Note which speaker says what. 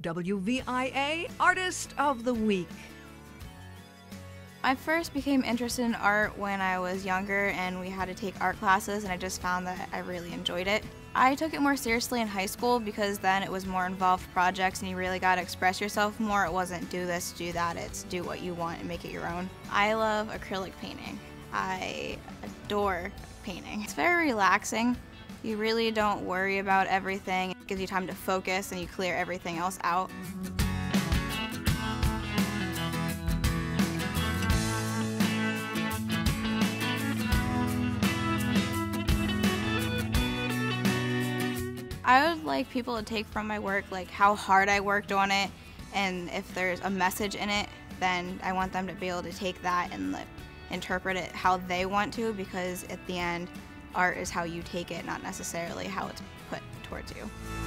Speaker 1: WVIA Artist of the Week.
Speaker 2: I first became interested in art when I was younger and we had to take art classes, and I just found that I really enjoyed it. I took it more seriously in high school because then it was more involved projects and you really got to express yourself more. It wasn't do this, do that, it's do what you want and make it your own. I love acrylic painting. I adore painting. It's very relaxing. You really don't worry about everything. It gives you time to focus and you clear everything else out. I would like people to take from my work like how hard I worked on it, and if there's a message in it, then I want them to be able to take that and interpret it how they want to, because at the end, art is how you take it, not necessarily how it's put towards you.